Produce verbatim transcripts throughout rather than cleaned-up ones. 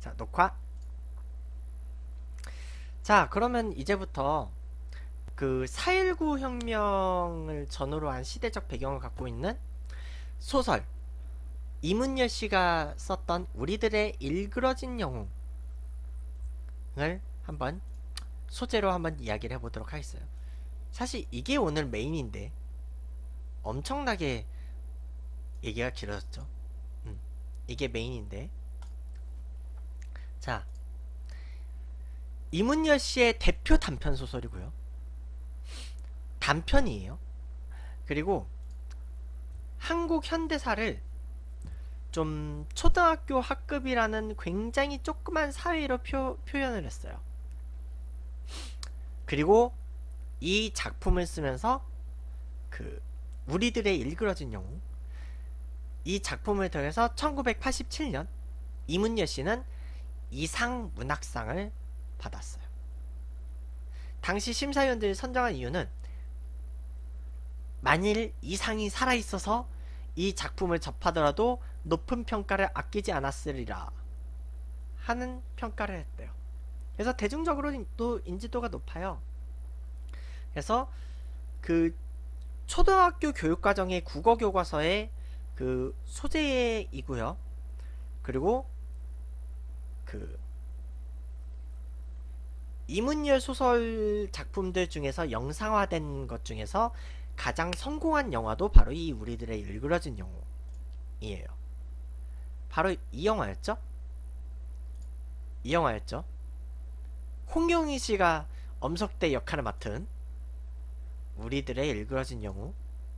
자, 녹화. 자, 그러면 이제부터 그 사일구 혁명을 전후로 한 시대적 배경을 갖고 있는 소설 이문열 씨가 썼던 우리들의 일그러진 영웅을 한번 소재로 한번 이야기를 해보도록 하겠어요. 사실 이게 오늘 메인인데 엄청나게 얘기가 길어졌죠. 음, 이게 메인인데, 자, 이문열 씨의 대표 단편 소설이고요. 단편이에요. 그리고 한국 현대사를 좀 초등학교 학급이라는 굉장히 조그만 사회로 표, 표현을 했어요. 그리고 이 작품을 쓰면서 그 우리들의 일그러진 영웅, 이 작품을 통해서 천구백팔십칠 년 이문열 씨는 이상 문학상을 받았어요. 당시 심사위원들이 선정한 이유는 만일 이상이 살아있어서 이 작품을 접하더라도 높은 평가를 아끼지 않았으리라 하는 평가를 했대요. 그래서 대중적으로 또 인지도가 높아요. 그래서 그 초등학교 교육과정의 국어교과서의 그 소재이고요. 그리고 그 이문열 소설 작품들 중에서 영상화된 것 중에서 가장 성공한 영화도 바로 이 우리들의 일그러진 영웅이에요. 바로 이 영화였죠? 이 영화였죠? 홍용희 씨가 엄석대 역할을 맡은 우리들의 일그러진 영웅,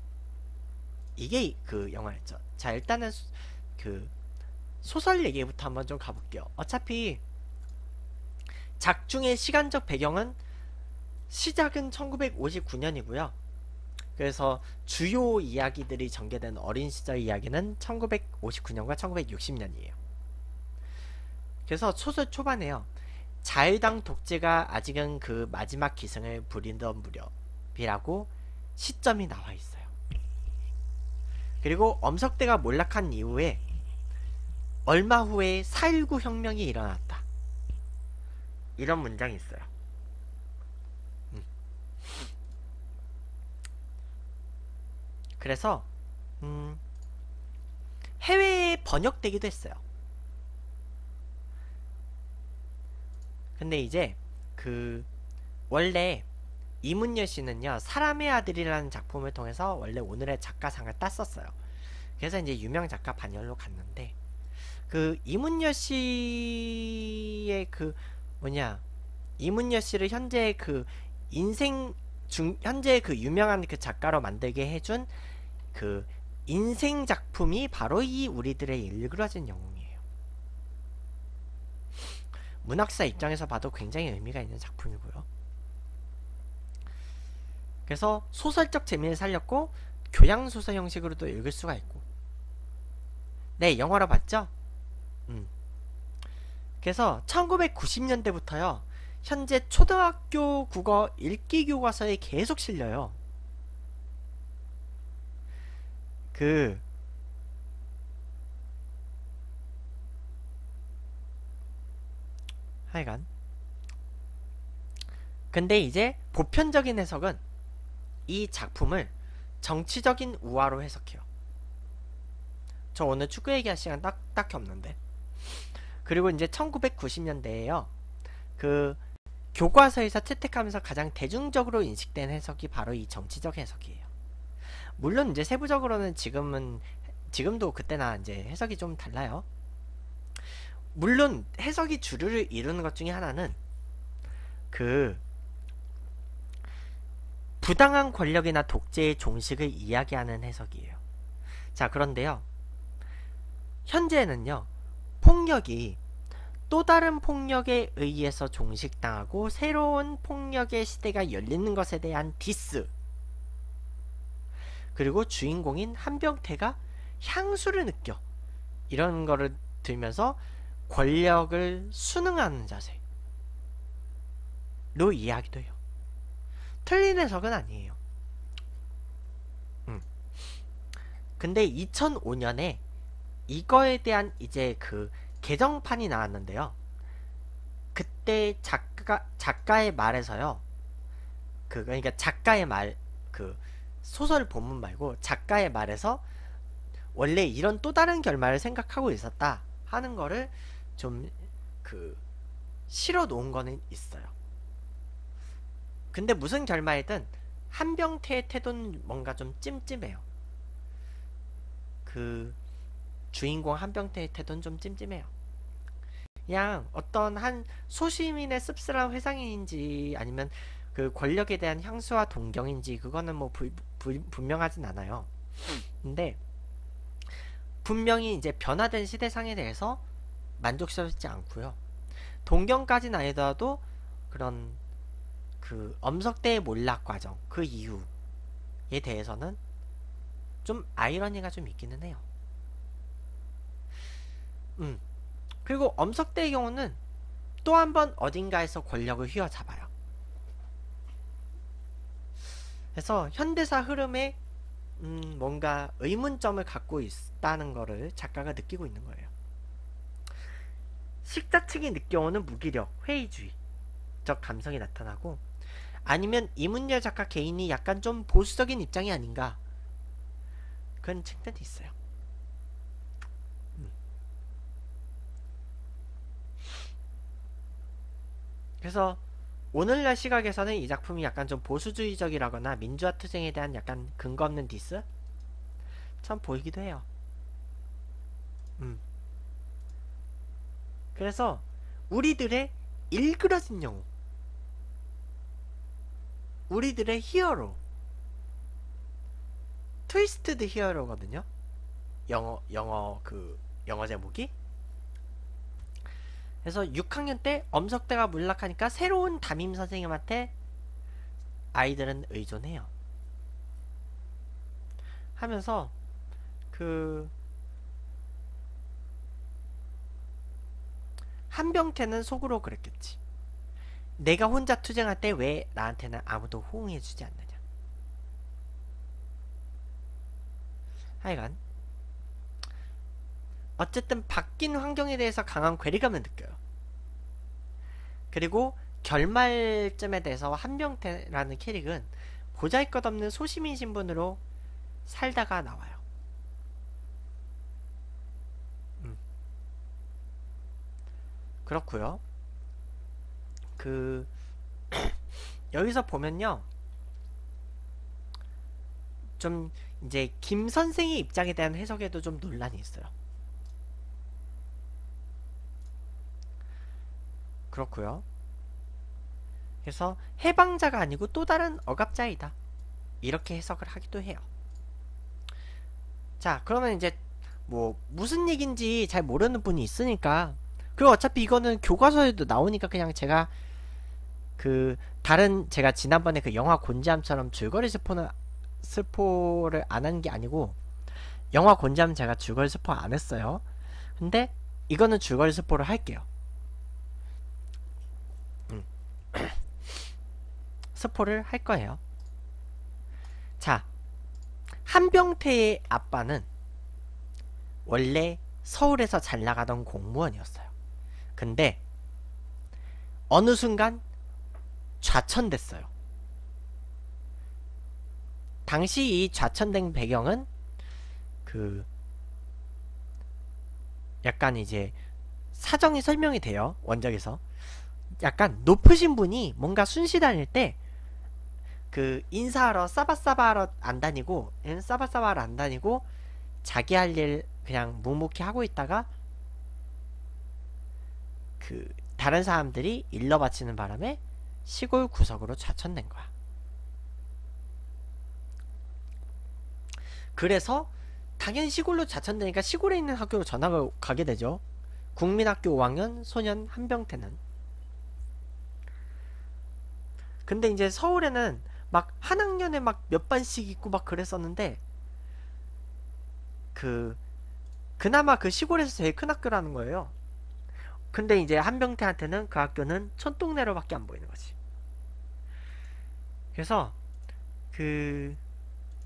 이게 그 영화였죠. 자, 일단은 소, 그 소설 얘기부터 한번 좀 가볼게요. 어차피 작중의 시간적 배경은 시작은 천구백오십구 년이고요. 그래서 주요 이야기들이 전개된 어린 시절 이야기는 천구백오십구 년과 천구백육십 년이에요. 그래서 소설 초반에요. 자유당 독재가 아직은 그 마지막 기승을 부리던 무렵이라고 시점이 나와 있어요. 그리고 엄석대가 몰락한 이후에 얼마 후에 사일구 혁명이 일어났다, 이런 문장이 있어요. 음. 그래서 음, 해외에 번역되기도 했어요. 근데 이제 그 원래 이문열 씨는요, 사람의 아들이라는 작품을 통해서 원래 오늘의 작가상을 땄었어요. 그래서 이제 유명 작가 반열로 갔는데, 그 이문열 씨의 그 뭐냐, 이문열 씨를 현재 그 인생 중 현재 그 유명한 그 작가로 만들게 해준 그 인생 작품이 바로 이 우리들의 일그러진 영웅이에요. 문학사 입장에서 봐도 굉장히 의미가 있는 작품이고요. 그래서 소설적 재미를 살렸고 교양소설 형식으로도 읽을 수가 있고. 네, 영화로 봤죠? 음. 그래서 천구백구십 년대부터요 현재 초등학교 국어 읽기 교과서에 계속 실려요. 그 하여간 근데 이제 보편적인 해석은 이 작품을 정치적인 우화로 해석해요. 저 오늘 축구 얘기할 시간 딱, 딱히 없는데. 그리고 이제 천구백구십 년대에요 그 교과서에서 채택하면서 가장 대중적으로 인식된 해석이 바로 이 정치적 해석이에요. 물론 이제 세부적으로는 지금은 지금도 그때나 이제 해석이 좀 달라요. 물론 해석이 주류를 이루는 것 중에 하나는 그 부당한 권력이나 독재의 종식을 이야기하는 해석이에요. 자, 그런데요 현재는요 폭력이 또 다른 폭력에 의해서 종식당하고 새로운 폭력의 시대가 열리는 것에 대한 디스, 그리고 주인공인 한병태가 향수를 느껴, 이런 거를 들면서 권력을 순응하는 자세로 이해하기도 해요. 틀린 해석은 아니에요. 음. 근데 이천오 년에 이거에 대한 이제 그 개정판이 나왔는데요. 그때 작가 작가의 말에서요. 그 그러니까 작가의 말 그 소설 본문 말고 작가의 말에서 원래 이런 또 다른 결말을 생각하고 있었다 하는 거를 좀 그 실어 놓은 거는 있어요. 근데 무슨 결말이든 한병태의 태도는 뭔가 좀 찜찜해요. 그 주인공 한병태의 태도는 좀 찜찜해요. 그냥 어떤 한 소시민의 씁쓸한 회상인지 아니면 그 권력에 대한 향수와 동경인지 그거는 뭐 부, 부, 분명하진 않아요. 근데 분명히 이제 변화된 시대상에 대해서 만족스럽지 않고요. 동경까지는 아니더라도 그런 그 엄석대의 몰락 과정 그 이유에 대해서는 좀 아이러니가 좀 있기는 해요. 음 그리고 엄석대의 경우는 또 한 번 어딘가에서 권력을 휘어잡아요. 그래서 현대사 흐름에 음 뭔가 의문점을 갖고 있다는 거를 작가가 느끼고 있는 거예요. 식자 측이 느껴오는 무기력, 회의주의적 감성이 나타나고 아니면 이문열 작가 개인이 약간 좀 보수적인 입장이 아닌가 그런 측면이 있어요. 음. 그래서 오늘날 시각에서는 이 작품이 약간 좀 보수주의적이라거나 민주화 투쟁에 대한 약간 근거 없는 디스? 참 보이기도 해요. 음. 그래서 우리들의 일그러진 영웅, 우리들의 히어로, 트위스트드 히어로거든요. 영어 영어 그 영어 제목이. 그래서 육 학년 때 엄석대가 몰락하니까 새로운 담임 선생님한테 아이들은 의존해요. 하면서 그 한병태는 속으로 그랬겠지. 내가 혼자 투쟁할 때 왜 나한테는 아무도 호응해주지 않느냐. 하여간 어쨌든 바뀐 환경에 대해서 강한 괴리감을 느껴요. 그리고 결말쯤에 대해서 한병태라는 캐릭은 보잘것없는 소시민 신분으로 살다가 나와요. 음. 그렇고요. 그 여기서 보면요, 좀 이제 김 선생의 입장에 대한 해석에도 좀 논란이 있어요. 그렇고요. 그래서 해방자가 아니고 또 다른 억압자이다 이렇게 해석을 하기도 해요. 자, 그러면 이제 뭐 무슨 얘긴지 잘 모르는 분이 있으니까, 그리고 어차피 이거는 교과서에도 나오니까 그냥 제가 그 다른 제가 지난번에 그 영화 곤지암처럼 줄거리 스포는 스포를 안 한 게 아니고, 영화 곤지암 제가 줄거리 스포 안 했어요. 근데 이거는 줄거리 스포를 할게요. 음. 스포를 할 거예요. 자, 한병태의 아빠는 원래 서울에서 잘 나가던 공무원이었어요. 근데 어느 순간 좌천됐어요. 당시 이 좌천된 배경은 그 약간 이제 사정이 설명이 돼요. 원작에서 약간 높으신 분이 뭔가 순시 다닐 때 그 인사하러 싸바싸바하러 안 다니고 싸바싸바하러 안 다니고 자기 할 일 그냥 묵묵히 하고 있다가 그 다른 사람들이 일러 바치는 바람에 시골 구석으로 좌천된 거야. 그래서 당연히 시골로 좌천되니까 시골에 있는 학교로 전학을 가게 되죠. 국민학교 오 학년 소년 한병태는. 근데 이제 서울에는 막 한 학년에 막 몇 반씩 있고 막 그랬었는데, 그 그나마 그 시골에서 제일 큰 학교라는 거예요. 근데 이제 한병태한테는 그 학교는 촌동네로밖에 안 보이는 거지. 그래서 그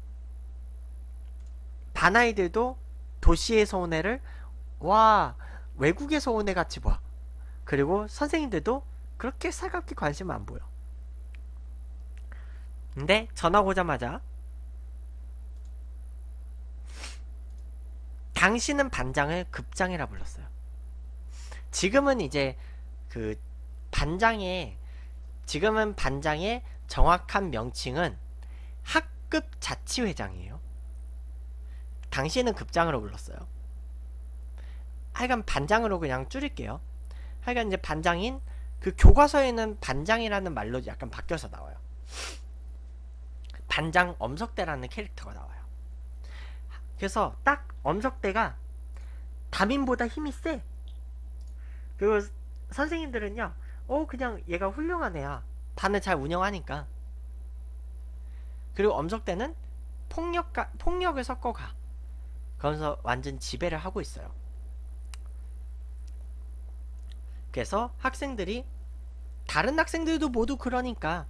반 아이들도 도시에서 온 애를 와 외국에서 온 애 같이 봐. 그리고 선생님들도 그렇게 살갑게 관심을 안 보여. 근데 전학 오자마자 당신은 반장을 급장이라 불렀어요. 지금은 이제 그 반장의 지금은 반장의 정확한 명칭은 학급 자치회장이에요. 당시에는 급장으로 불렀어요. 하여간 반장으로 그냥 줄일게요. 하여간 이제 반장인 그 교과서에는 반장이라는 말로 약간 바뀌어서 나와요. 반장 엄석대라는 캐릭터가 나와요. 그래서 딱 엄석대가 담임보다 힘이 세. 그리고 선생님들은요, 어 그냥 얘가 훌륭한 애야. 반을 잘 운영하니까. 그리고 엄석대는 폭력가, 폭력을 섞어가. 그러면서 완전 지배를 하고 있어요. 그래서 학생들이, 다른 학생들도 모두 그러니까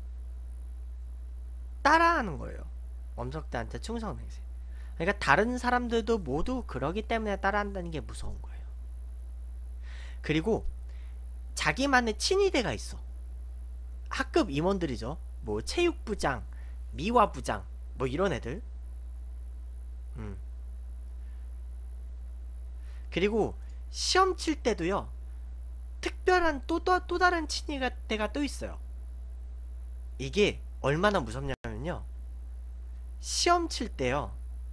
따라하는 거예요. 엄석대한테 충성맹세. 그러니까 다른 사람들도 모두 그러기 때문에 따라한다는 게 무서운 거예요. 그리고 자기만의 친위대가 있어. 학급 임원들이죠. 뭐 체육부장, 미화부장, 뭐 이런 애들. 음. 그리고 시험 칠 때도요, 특별한 또, 또, 또 다른 친위대가 또 있어요. 이게 얼마나 무섭냐면요, 시험 칠 때요,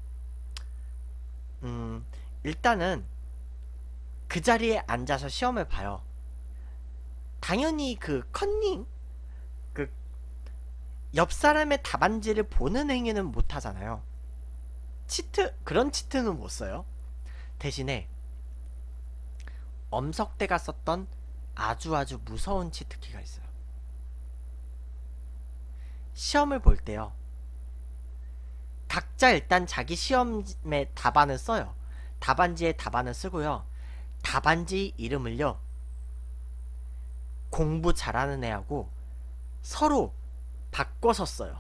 음, 일단은 그 자리에 앉아서 시험을 봐요. 당연히 그 컨닝, 그 옆 사람의 답안지를 보는 행위는 못 하잖아요. 치트, 그런 치트는 못 써요. 대신에 엄석대가 썼던 아주 아주 무서운 치트키가 있어요. 시험을 볼 때요, 각자 일단 자기 시험에 답안을 써요. 답안지에 답안을 쓰고요, 답안지 이름을요, 공부 잘하는 애하고 서로 바꿔서 써요.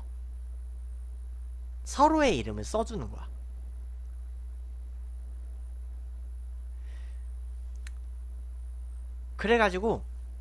서로의 이름을 써주는 거야. 그래가지고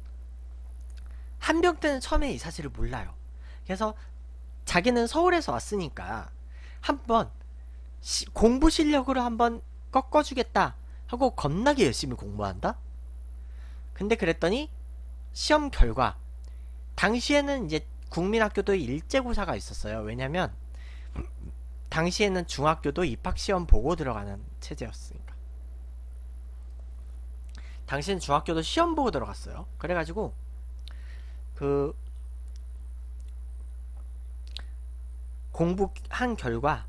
한병태는 처음에 이 사실을 몰라요. 그래서 자기는 서울에서 왔으니까 한번 시, 공부 실력으로 한번 꺾어주겠다 하고 겁나게 열심히 공부한다? 근데 그랬더니 시험 결과, 당시에는 이제 국민학교도 일제고사가 있었어요. 왜냐면 당시에는 중학교도 입학시험 보고 들어가는 체제였으니까. 당시엔 중학교도 시험 보고 들어갔어요. 그래가지고 그 공부한 결과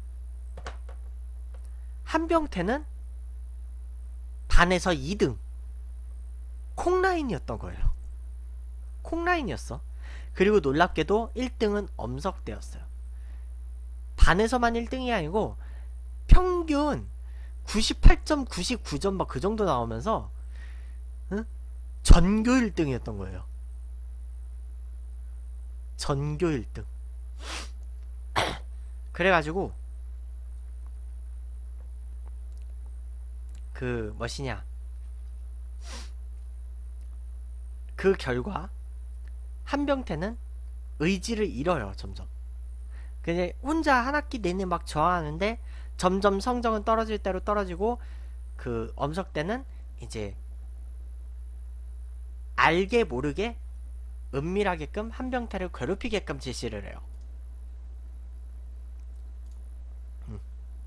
한병태는 반에서 이 등, 콩라인이었던 거예요. 콩라인이었어. 그리고 놀랍게도 일 등은 엄석대였어요. 반에서만 일 등이 아니고 평균 구십팔 점 구십구 점 막 그 정도 나오면서, 응? 전교 일 등이었던 거예요. 전교 일 등. 그래가지고 그 뭐시냐, 그 결과 한병태는 의지를 잃어요. 점점. 그냥 혼자 한 학기 내내 막 저항하는데 점점 성적은 떨어질 대로 떨어지고, 그 엄석대는 이제 알게 모르게 은밀하게끔 한병태를 괴롭히게끔 지시를 해요. 음.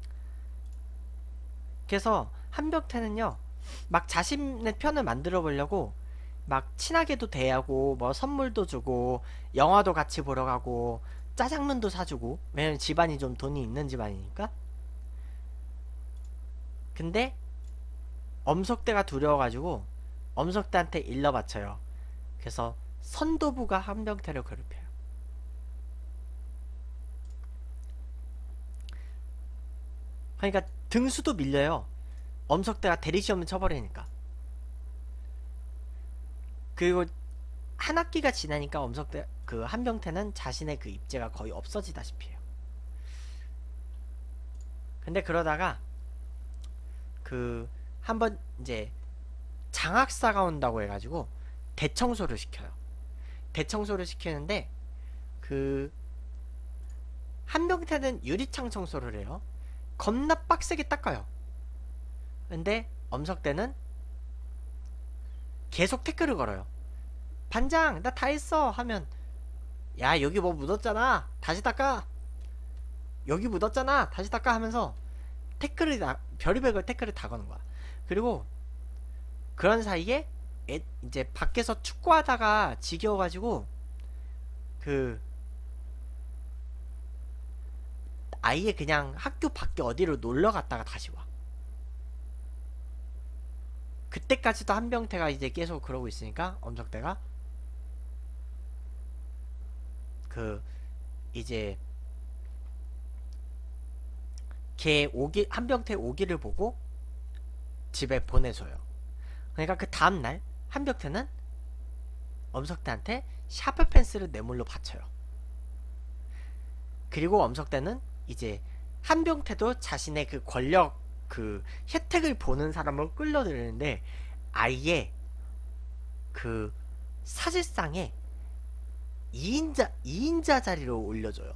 그래서 한병태는요, 막 자신의 편을 만들어 보려고 막 친하게도 대하고, 뭐 선물도 주고, 영화도 같이 보러 가고, 짜장면도 사주고. 왜냐면 집안이 좀 돈이 있는 집안이니까. 근데 엄석대가 두려워가지고 엄석대한테 일러 바쳐요. 그래서 선도부가 한병태를 괴롭혀요. 그러니까 등수도 밀려요. 엄석대가 대리시험을 쳐버리니까. 그리고 한 학기가 지나니까 엄석대, 그 한병태는 자신의 그 입지가 거의 없어지다시피 해요. 근데 그러다가 그 한번 이제 장학사가 온다고 해가지고 대청소를 시켜요. 대청소를 시키는데 그 한병태는 유리창 청소를 해요. 겁나 빡세게 닦아요. 근데 엄석대는 계속 태클을 걸어요. 반장 나 다 했어 하면 야 여기 뭐 묻었잖아 다시 닦아, 여기 묻었잖아 다시 닦아 하면서 태클을 다, 별의별 걸 태클을 다 거는 거야. 그리고 그런 사이에 애, 이제 밖에서 축구하다가 지겨워가지고 그 아예 그냥 학교 밖에 어디로 놀러 갔다가 다시 와. 그때까지도 한병태가 이제 계속 그러고 있으니까 엄석대가 그 이제 걔 오기 한병태 오기를 보고 집에 보내줘요. 그러니까 그 다음날 한병태는 엄석대한테 샤프 펜스를 뇌물로 바쳐요. 그리고 엄석대는 이제 한병태도 자신의 그 권력 그 혜택을 보는 사람을 끌어들이는데 아예 그 사실상에 이인자 이인자 자리로 올려줘요.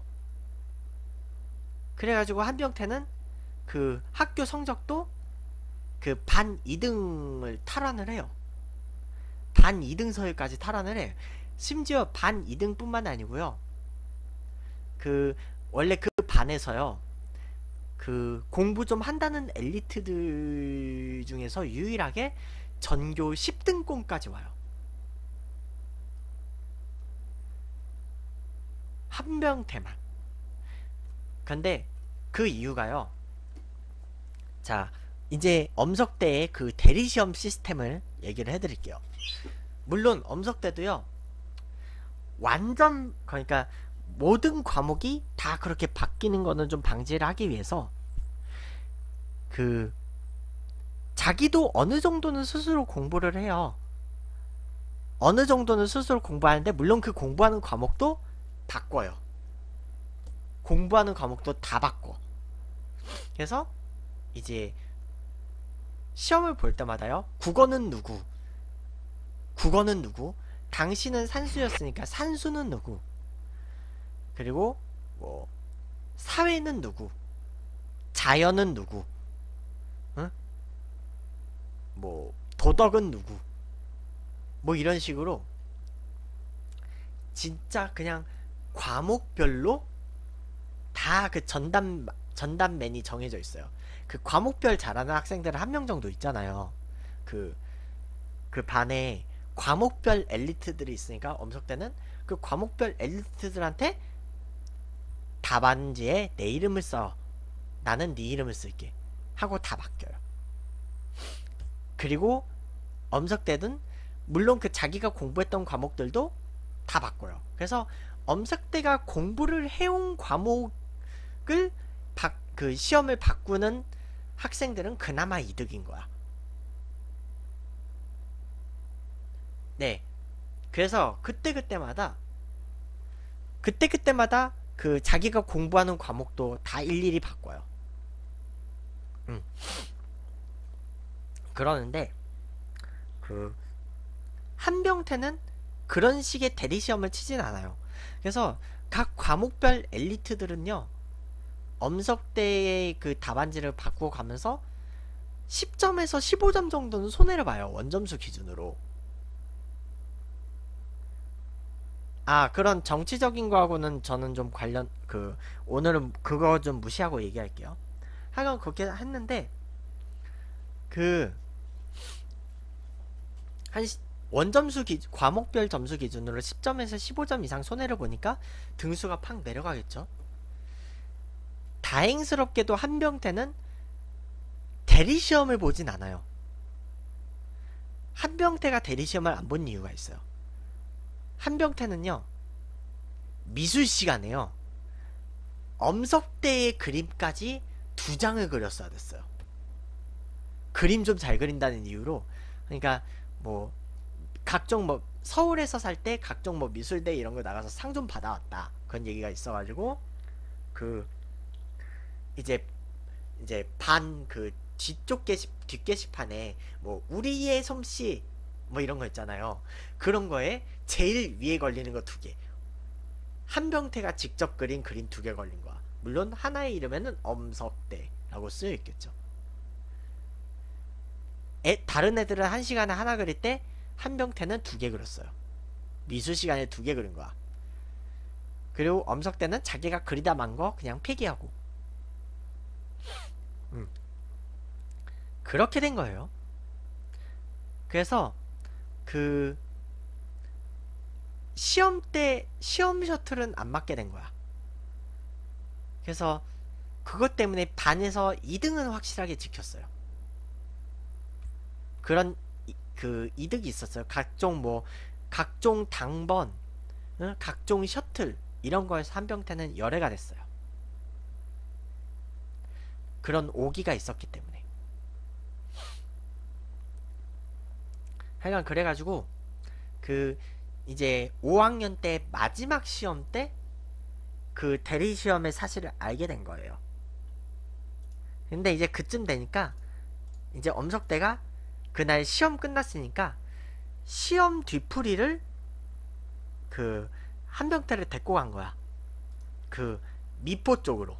그래가지고 한병태는 그 학교 성적도 그 반 이 등을 탈환을 해요. 반 이 등 서열까지 탈환을 해. 심지어 반 이 등 뿐만 아니고요. 그 원래 그 반에서요. 그 공부 좀 한다는 엘리트들 중에서 유일하게 전교 십 등권까지 와요. 한병태만. 근데 그 이유가요. 자, 이제 엄석대의 그 대리시험 시스템을 얘기를 해드릴게요. 물론 엄석대도요. 완전 그러니까 모든 과목이 다 그렇게 바뀌는 거는 좀 방지를 하기 위해서 그 자기도 어느 정도는 스스로 공부를 해요. 어느 정도는 스스로 공부하는데 물론 그 공부하는 과목도 바꿔요. 공부하는 과목도 다 바꿔. 그래서 이제 시험을 볼 때마다요. 국어는 누구? 국어는 누구? 당신은 산수였으니까 산수는 누구? 그리고 뭐 사회는 누구? 자연은 누구? 응? 뭐 도덕은 누구? 뭐 이런 식으로 진짜 그냥 과목별로 다 그 전담 전담맨이 정해져 있어요. 그 과목별 잘하는 학생들은 한 명 정도 있잖아요. 그 그 반에 과목별 엘리트들이 있으니까 엄석대는 그 과목별 엘리트들한테 답안지에 내 이름을 써. 나는 네 이름을 쓸게. 하고 다 맡겨요. 그리고 엄석대는 물론 그 자기가 공부했던 과목들도 다 바꿔요. 그래서 엄석대가 공부를 해온 과목을 바, 그 시험을 바꾸는 학생들은 그나마 이득인 거야. 네. 그래서 그때그때마다 그때그때마다 그 자기가 공부하는 과목도 다 일일이 바꿔요. 음. 그러는데 그 한병태는 그런 식의 대리시험을 치진 않아요. 그래서 각 과목별 엘리트들은요. 엄석대의 그 답안지를 바꾸고 가면서 십 점에서 십오 점 정도는 손해를 봐요. 원점수 기준으로. 아, 그런 정치적인 거하고는 저는 좀 관련 그 오늘은 그거 좀 무시하고 얘기할게요. 하여간 그렇게 했는데 그 한 원점수 기 과목별 점수 기준으로 십 점에서 십오 점 이상 손해를 보니까 등수가 팍 내려가겠죠. 다행스럽게도 한병태는 대리시험을 보진 않아요. 한병태가 대리시험을 안 본 이유가 있어요. 한병태는요. 미술 시간에요. 엄석대의 그림까지 두 장을 그렸어야 됐어요. 그림 좀 잘 그린다는 이유로. 그러니까 뭐 각종 뭐 서울에서 살 때 각종 뭐 미술대 이런 거 나가서 상 좀 받아왔다. 그런 얘기가 있어가지고 그 이제 이제 반 그 뒤쪽 게시 뒷게시판에 뭐 우리의 솜씨 뭐 이런 거 있잖아요. 그런 거에 제일 위에 걸리는 거 두 개. 한병태가 직접 그린 그림 두 개 걸린 거야. 물론 하나의 이름에는 엄석대라고 쓰여 있겠죠. 애, 다른 애들은 한 시간에 하나 그릴 때 한병태는 두 개 그렸어요. 미술 시간에 두 개 그린 거야. 그리고 엄석대는 자기가 그리다 만 거 그냥 폐기하고. 음. 그렇게 된 거예요. 그래서 그 시험 때 시험 셔틀은 안 맞게 된 거야. 그래서 그것 때문에 반에서 이 등은 확실하게 지켰어요. 그런 이, 그 이득이 있었어요. 각종 뭐 각종 당번, 응? 각종 셔틀 이런 거에서 한병태는 열애가 됐어요. 그런 오기가 있었기 때문에. 하여간 그래가지고 그 이제 오 학년 때 마지막 시험 때 그 대리 시험의 사실을 알게 된 거예요. 근데 이제 그쯤 되니까 이제 엄석대가 그날 시험 끝났으니까 시험 뒤풀이를 그 한병태를 데리고 간 거야. 그 미포 쪽으로.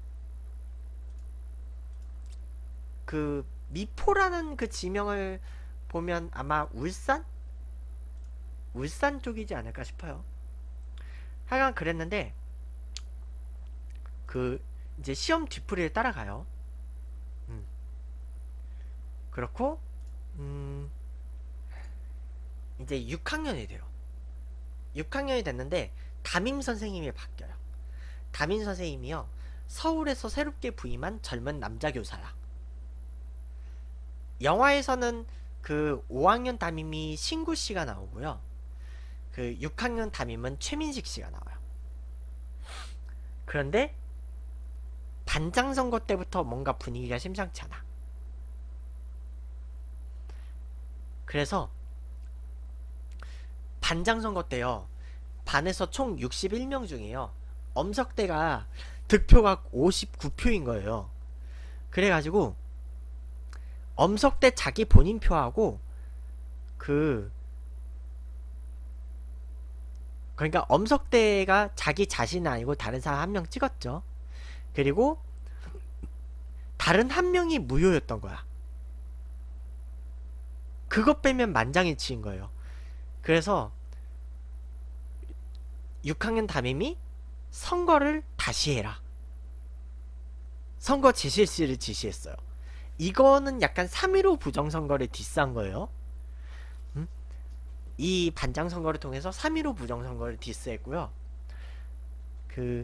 그 미포라는 그 지명을 보면 아마 울산? 울산 쪽이지 않을까 싶어요. 하여간 그랬는데 그 이제 시험 뒤풀이를 따라가요. 음. 그렇고 음 이제 육 학년이 돼요. 육 학년이 됐는데 담임 선생님이 바뀌어요. 담임 선생님이요, 서울에서 새롭게 부임한 젊은 남자 교사야. 영화에서는 그 오 학년 담임이 신구씨가 나오고요, 그 육 학년 담임은 최민식씨가 나와요. 그런데 반장 선거 때부터 뭔가 분위기가 심상치 않아. 그래서 반장 선거 때요, 반에서 총 육십일 명 중에요 엄석대가 득표가 오십구 표인 거예요. 그래가지고 엄석대 자기 본인 표하고 그 그러니까 엄석대가 자기 자신 아니고 다른 사람 한 명 찍었죠. 그리고 다른 한 명이 무효였던 거야. 그것 빼면 만장일치인 거예요. 그래서 육 학년 담임이 선거를 다시 해라, 선거 재실시를 지시했어요. 이거는 약간 삼 일오 부정선거를 디스한 거예요. 음? 이 반장 선거를 통해서 삼 일오 부정선거를 디스했고요. 그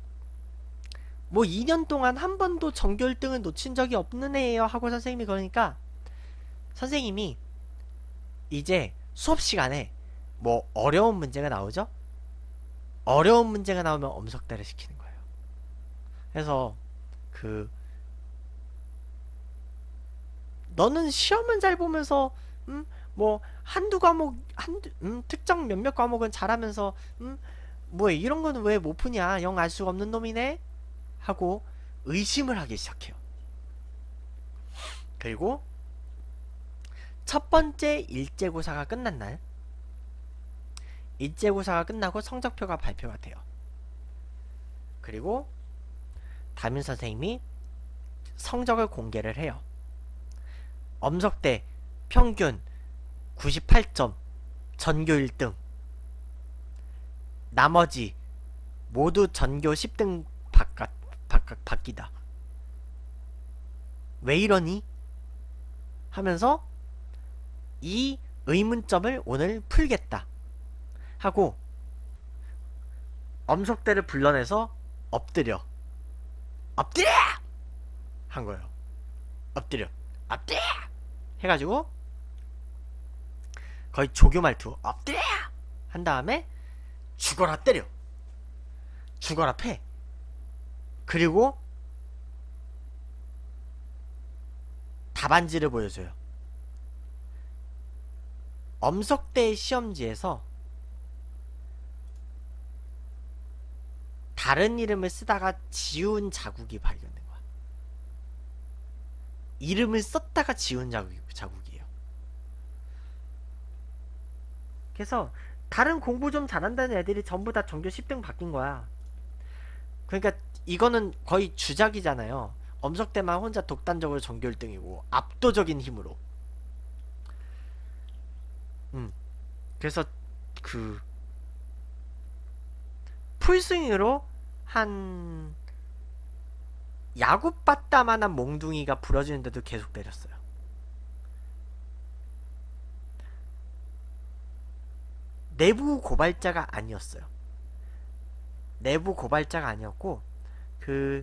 뭐 이 년 동안 한 번도 전교 일 등을 놓친 적이 없는 애예요 하고 선생님이 그러니까 선생님이 이제 수업 시간에 뭐 어려운 문제가 나오죠? 어려운 문제가 나오면 엄석대를 시키는 거예요. 그래서 그 너는 시험은 잘 보면서 음, 뭐 한두 과목 한두 음, 특정 몇몇 과목은 잘하면서 음, 뭐 이런 거는 왜 못 푸냐? 영 알 수가 없는 놈이네? 하고 의심을 하기 시작해요. 그리고 첫 번째 일제고사가 끝난 날, 일제고사가 끝나고 성적표가 발표가 돼요. 그리고 담임 선생님이 성적을 공개를 해요. 엄석대 평균 구십팔 점, 전교 일 등. 나머지 모두 전교 십 등 바깥, 바깥, 바뀌다. 왜 이러니? 하면서 이 의문점을 오늘 풀겠다 하고 엄석대를 불러내서 엎드려 엎드려! 한 거예요. 엎드려 엎드려! 해가지고 거의 조교 말투 엎드려! 한 다음에 죽어라 때려, 죽어라 패. 그리고 답안지를 보여줘요. 엄석대의 시험지에서 다른 이름을 쓰다가 지운 자국이 발견된 거야. 이름을 썼다가 지운 자국, 자국이에요. 그래서 다른 공부 좀 잘한다는 애들이 전부 다 전교 십 등 바뀐 거야. 그러니까 이거는 거의 주작이잖아요. 엄석대만 혼자 독단적으로 전교 일 등이고 압도적인 힘으로. 음. 그래서 그 풀스윙으로 한 야구빠따만한 몽둥이가 부러지는데도 계속 때렸어요. 내부 고발자가 아니었어요. 내부 고발자가 아니었고, 그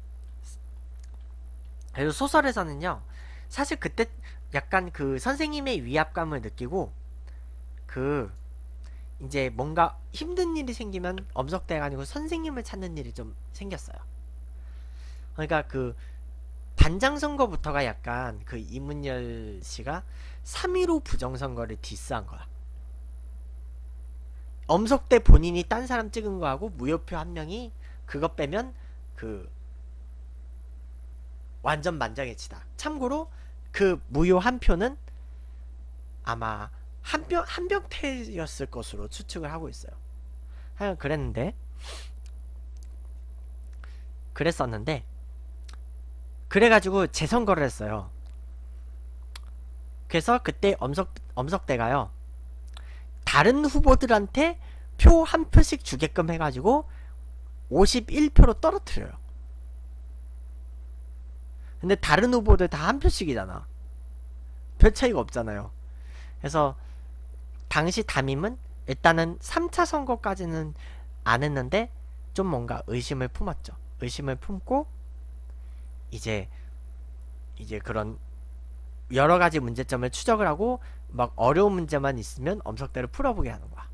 그래서 소설에서는요, 사실 그때 약간 그 선생님의 위압감을 느끼고, 그 이제 뭔가 힘든 일이 생기면 엄석대가 아니고 선생님을 찾는 일이 좀 생겼어요. 그러니까 그 단장 선거부터가 약간 그 이문열 씨가 삼 일오 부정선거를 디스한 거야. 엄석대 본인이 딴 사람 찍은 거하고 무효표 한 명이 그것 빼면 그 완전 만장일치다. 참고로 그 무효 한 표는 아마 한병 한병태였을 것으로 추측을 하고 있어요. 하여간 그랬는데 그랬었는데 그래가지고 재선거를 했어요. 그래서 그때 엄석 엄석대가요, 다른 후보들한테 표 한 표씩 주게끔 해가지고 오십일 표로 떨어뜨려요. 근데 다른 후보들 다 한 표씩이잖아. 별 차이가 없잖아요. 그래서 당시 담임은 일단은 삼 차 선거까지는 안 했는데 좀 뭔가 의심을 품었죠. 의심을 품고 이제 이제 그런 여러 가지 문제점을 추적을 하고 막 어려운 문제만 있으면 엄석대를 풀어보게 하는 거야.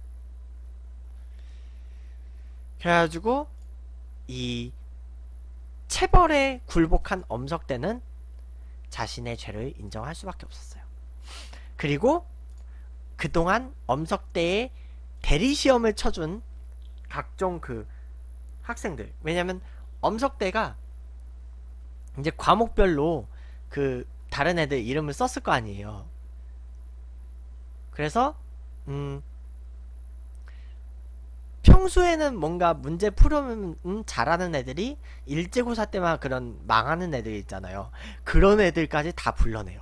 그래가지고 이 체벌에 굴복한 엄석대는 자신의 죄를 인정할 수밖에 없었어요. 그리고 그동안 엄석대의 대리시험을 쳐준 각종 그 학생들, 왜냐면 엄석대가 이제 과목별로 그 다른 애들 이름을 썼을 거 아니에요. 그래서 음 평소에는 뭔가 문제 풀으면 음, 잘하는 애들이 일제고사 때만 그런 망하는 애들 있잖아요. 그런 애들까지 다 불러내요.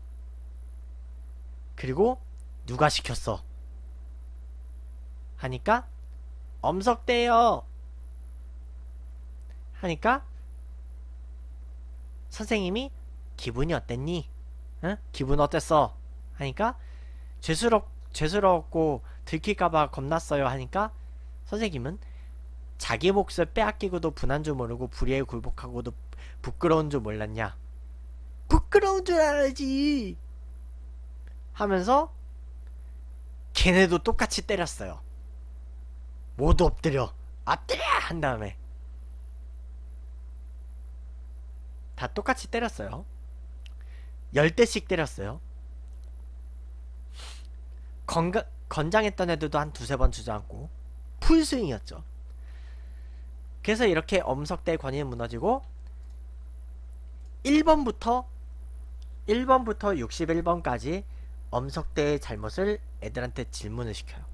그리고 누가 시켰어? 하니까 엄석대요 하니까 선생님이 기분이 어땠니? 응? 기분 어땠어? 하니까 죄스럽, 죄스럽고 들킬까봐 겁났어요 하니까 선생님은 자기 몫을 빼앗기고도 분한 줄 모르고 불의에 굴복하고도 부끄러운 줄 몰랐냐? 부끄러운 줄 알지! 하면서 걔네도 똑같이 때렸어요. 모두 엎드려! 엎드려! 한 다음에 다 똑같이 때렸어요. 열 대씩 때렸어요. 건가, 건장했던 애들도 한 두세 번 주저앉고 풀스윙이었죠. 그래서 이렇게 엄석대의 권위는 무너지고 일 번부터 일 번부터 육십일 번까지 엄석대의 잘못을 애들한테 질문을 시켜요.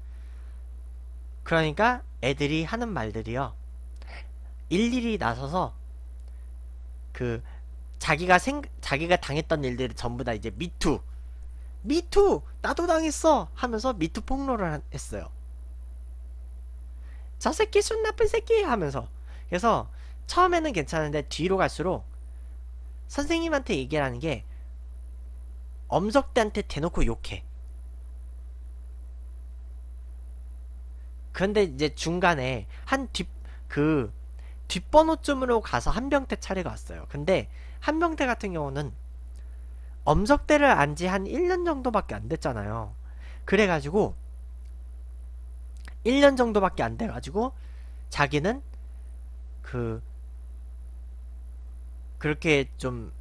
그러니까 애들이 하는 말들이요, 일일이 나서서 그 자기가 생 자기가 당했던 일들을 전부 다 이제 미투 미투 나도 당했어 하면서 미투 폭로를 했어요. 저 새끼 순 나쁜 새끼 하면서. 그래서 처음에는 괜찮은데 뒤로 갈수록 선생님한테 얘기하는 게 엄석대한테 대놓고 욕해. 그런데 이제 중간에 한 뒷 그 뒷번호쯤으로 가서 한병태 차례가 왔어요. 근데 한병태 같은 경우는 엄석대를 안지 한 일 년 정도밖에 안 됐잖아요. 그래가지고 일 년 정도밖에 안 돼가지고 자기는 그 그렇게 좀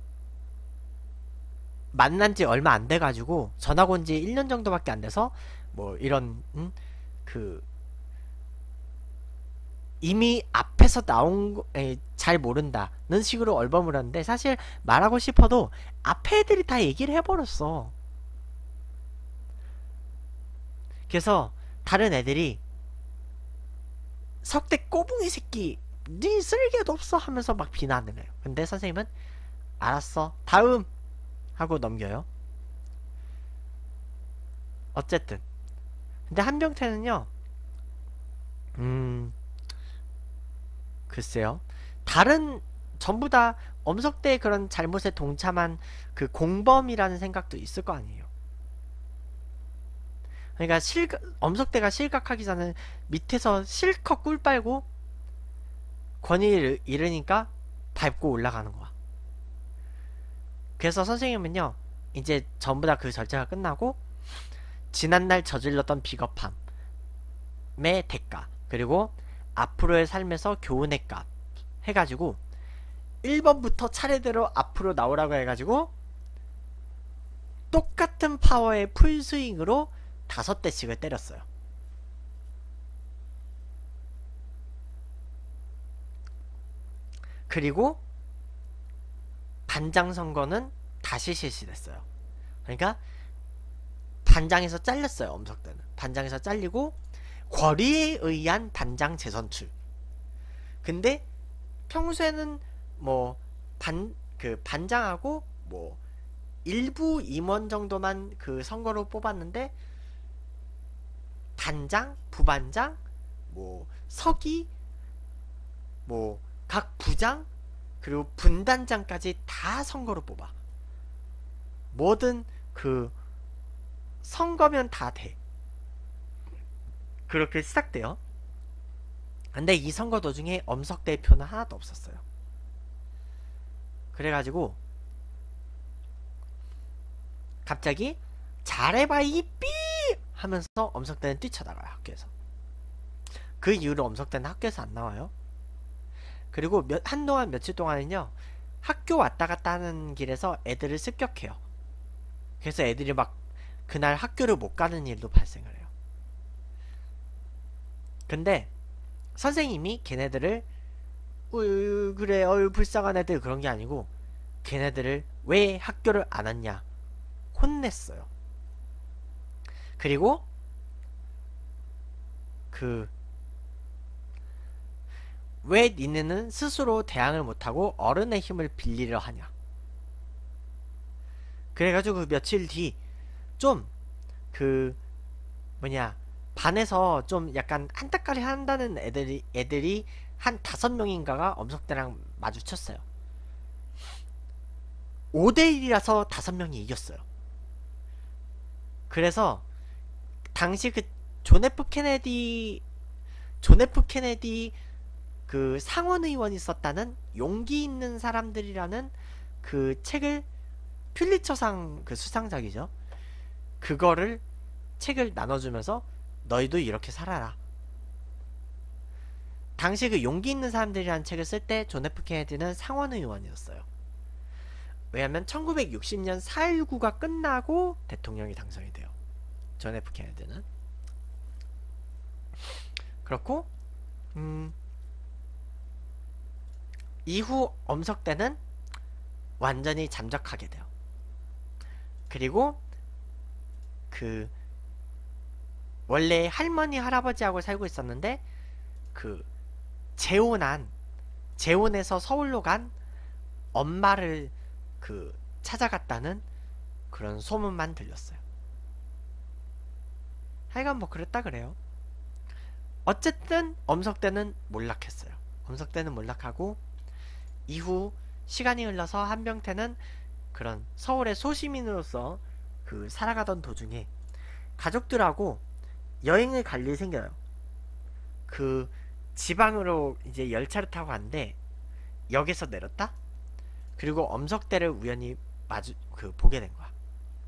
만난 지 얼마 안 돼가지고 전학 온 지 일 년 정도밖에 안 돼서 뭐 이런 음? 그 이미 앞에서 나온 거, 에, 잘 모른다는 식으로 얼버무렸는데 사실 말하고 싶어도 앞에 애들이 다 얘기를 해버렸어. 그래서 다른 애들이 석대 꼬붕이 새끼 니 쓸개도 없어 하면서 막 비난을 해요. 근데 선생님은 알았어 다음 하고 넘겨요. 어쨌든 근데 한병태는요 음 글쎄요 다른 전부 다 엄석대의 그런 잘못에 동참한 그 공범이라는 생각도 있을 거 아니에요. 그러니까 실각, 엄석대가 실각하기 전에 밑에서 실컷 꿀 빨고 권위를 잃으니까 밟고 올라가는 거야. 그래서 선생님은요 이제 전부 다 그 절차가 끝나고 지난날 저질렀던 비겁함의 대가 그리고 앞으로의 삶에서 교훈의 값 해가지고 일 번부터 차례대로 앞으로 나오라고 해가지고 똑같은 파워의 풀스윙으로 다섯 대씩을 때렸어요. 그리고 반장 선거는 다시 실시됐어요. 그러니까 반장에서 잘렸어요. 엄석대는 반장에서 잘리고 권위에 의한 반장 재선출. 근데 평소에는 뭐 반 그 반장하고 뭐 일부 임원 정도만 그 선거로 뽑았는데 단장, 부반장, 뭐 서기, 뭐 각 부장 그리고 분단장까지 다 선거로 뽑아. 뭐든 그 선거면 다 돼. 그렇게 시작돼요. 근데 이 선거 도중에 엄석대 표는 하나도 없었어요. 그래가지고 갑자기 잘해봐 이삐 하면서 엄석대는 뛰쳐나가요. 학교에서. 그 이후로 엄석대는 학교에서 안 나와요. 그리고 몇, 한동안 며칠 동안은요 학교 왔다 갔다 하는 길에서 애들을 습격해요. 그래서 애들이 막 그날 학교를 못 가는 일도 발생을 해요. 근데 선생님이 걔네들을 으, 그래 어유 불쌍한 애들 그런 게 아니고 걔네들을 왜 학교를 안 왔냐 혼냈어요. 그리고 그 왜 니네는 스스로 대항을 못하고 어른의 힘을 빌리려 하냐. 그래가지고 그 며칠 뒤 좀 그 뭐냐 반에서 좀 약간 한따까리 한다는 애들이 애들이 한 다섯 명인가가 엄석대랑 마주쳤어요. 오 대 일이라서 다섯 명이 이겼어요. 그래서 당시 그 존 에프 케네디 존 에프 케네디 그 상원 의원이 썼다는 용기 있는 사람들이라는 그 책을 퓰리처상 그 수상작이죠. 그거를 책을 나눠주면서 너희도 이렇게 살아라. 당시 그 용기 있는 사람들이라는 책을 쓸 때 존 에프 케네디는 상원 의원이었어요. 왜냐면 천구백육십 년 사 일구가 끝나고 대통령이 당선이 돼요. 존 에프 케네디는. 그렇고 음 이후 엄석대는 완전히 잠적하게 돼요. 그리고 그 원래 할머니 할아버지하고 살고 있었는데 그 재혼한 재혼해서 서울로 간 엄마를 그 찾아갔다는 그런 소문만 들렸어요. 하여간 뭐 그랬다 그래요. 어쨌든 엄석대는 몰락했어요. 엄석대는 몰락하고 이후 시간이 흘러서 한병태는 그런 서울의 소시민으로서 그 살아가던 도중에 가족들하고 여행을 갈 일이 생겨요. 그 지방으로 이제 열차를 타고 갔는데 역에서 내렸다? 그리고 엄석대를 우연히 마주 그 보게 된 거야.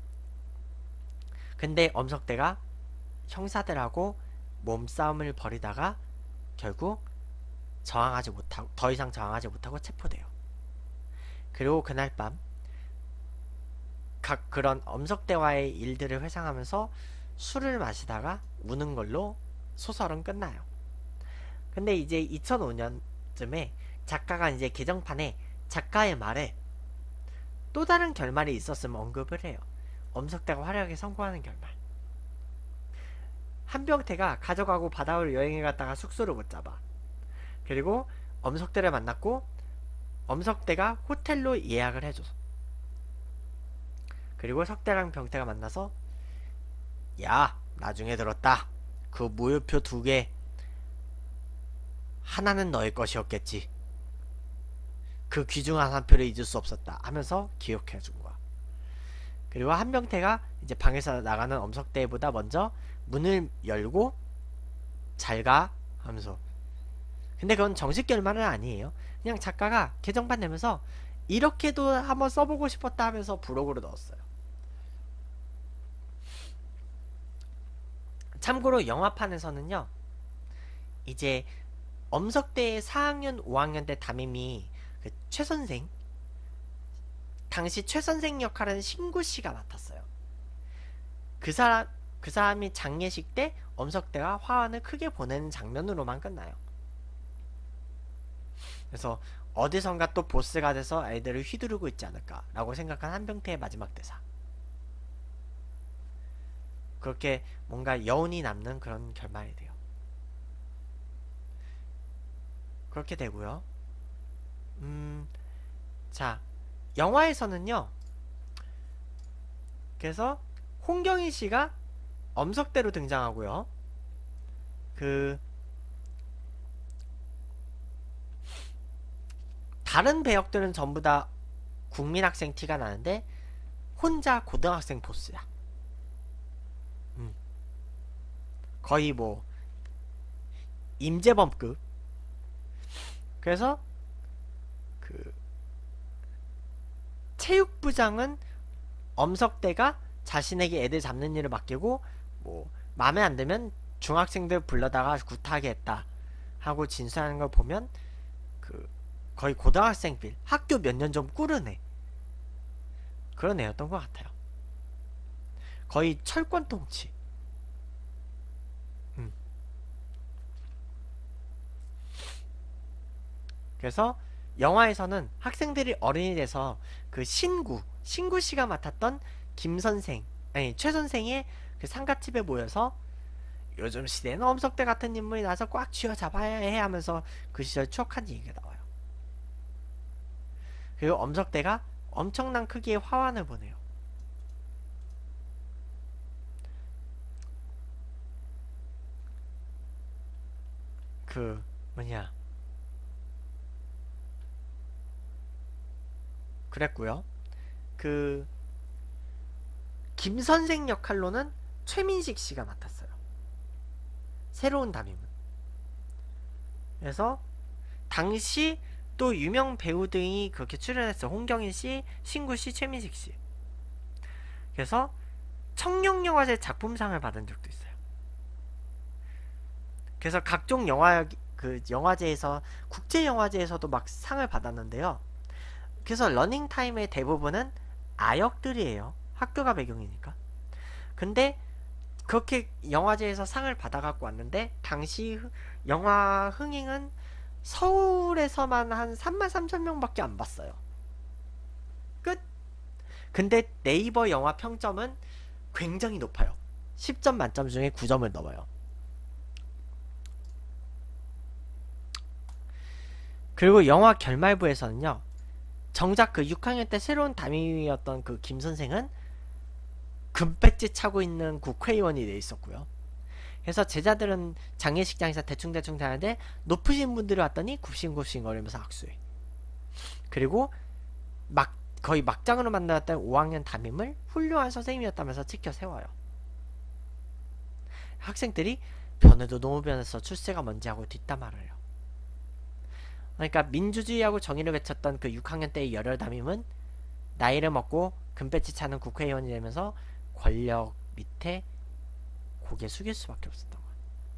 근데 엄석대가 형사들하고 몸싸움을 벌이다가 결국 저항하지 못하고 더 이상 저항하지 못하고 체포돼요. 그리고 그날 밤 각 그런 엄석대와의 일들을 회상하면서 술을 마시다가 우는 걸로 소설은 끝나요. 근데 이제 이천오 년쯤에 작가가 이제 개정판에 작가의 말에 또 다른 결말이 있었으면 언급을 해요. 엄석대가 화려하게 성공하는 결말. 한병태가 가져가고 바다로 여행을 갔다가 숙소를 못 잡아. 그리고 엄석대를 만났고 엄석대가 호텔로 예약을 해줘. 그리고 석대랑 병태가 만나서 야, 나중에 들었다. 그 무효표 두 개 하나는 너의 것이었겠지. 그 귀중한 한 표를 잊을 수 없었다 하면서 기억해준 거야. 그리고 한병태가 이제 방에서 나가는 엄석대보다 먼저 문을 열고 잘가 하면서. 근데 그건 정식 결말은 아니에요. 그냥 작가가 개정판 내면서 이렇게도 한번 써보고 싶었다 하면서 부록으로 넣었어요. 참고로 영화판에서는요, 이제 엄석대의 사 학년 오 학년 때 담임이 그 최선생, 당시 최선생 역할은 신구씨가 맡았어요. 그 사람 그 사람이 장례식 때 엄석대가 화환을 크게 보내는 장면으로만 끝나요. 그래서 어디선가 또 보스가 돼서 애들을 휘두르고 있지 않을까 라고 생각한 한병태의 마지막 대사. 그렇게 뭔가 여운이 남는 그런 결말이 돼요. 그렇게 되고요. 음, 자, 영화에서는요, 그래서 홍경희 씨가 엄석대로 등장하고요. 그 다른 배역들은 전부 다 국민학생 티가 나는데 혼자 고등학생 보스야. 음. 거의 뭐 임재범급. 그래서 그 체육부장은 엄석대가 자신에게 애들 잡는 일을 맡기고 뭐 마음에 안 들면 중학생들 불러다가 구타하게 했다 하고 진술하는 걸 보면 그 거의 고등학생 빌, 학교 몇 년 좀 꾸른 애, 그런 애였던 것 같아요. 거의 철권 통치. 음. 그래서 영화에서는 학생들이 어른이 돼서 그 신구, 신구 씨가 맡았던 김 선생, 아니 최 선생의 그 상가집에 모여서 요즘 시대는 엄석대 같은 인물이 나서 꽉 쥐어잡아야 해 하면서 그 시절 추억한 얘기가 나와요. 그리고 엄석대가 엄청난 크기의 화환을 보내요. 그 뭐냐 그랬고요. 그 김선생 역할로는 최민식 씨가 맡았어요. 새로운 담임은. 그래서 당시 또 유명 배우 등이 그렇게 출연했어요. 홍경인 씨, 신구 씨, 최민식 씨. 그래서 청룡영화제 작품상을 받은 적도 있어요. 그래서 각종 영화 그 영화제에서 국제 영화제에서도 막 상을 받았는데요. 그래서 러닝타임의 대부분은 아역들이에요. 학교가 배경이니까. 근데 그렇게 영화제에서 상을 받아갖고 왔는데 당시 영화 흥행은 서울에서만 한 삼만 삼천 명밖에 안 봤어요. 끝. 근데 네이버 영화 평점은 굉장히 높아요. 십 점 만점 중에 구 점을 넘어요. 그리고 영화 결말부에서는요, 정작 그 육 학년 때 새로운 담임이었던 그 김 선생은 금배지 차고 있는 국회의원이 돼 있었고요. 그래서 제자들은 장례식장에서 대충대충 다니는데 높으신 분들이 왔더니 굽신굽신 거리면서 악수해. 그리고 막 거의 막장으로 만나왔던 오 학년 담임을 훌륭한 선생님이었다면서 지켜 세워요. 학생들이 변해도 너무 변해서 출세가 뭔지 하고 뒷담화를 해요. 그러니까 민주주의하고 정의를 외쳤던 그 육 학년 때의 열혈 담임은 나이를 먹고 금배지 차는 국회의원이 되면서 권력 밑에 고개 숙일 수밖에 없었던 거야.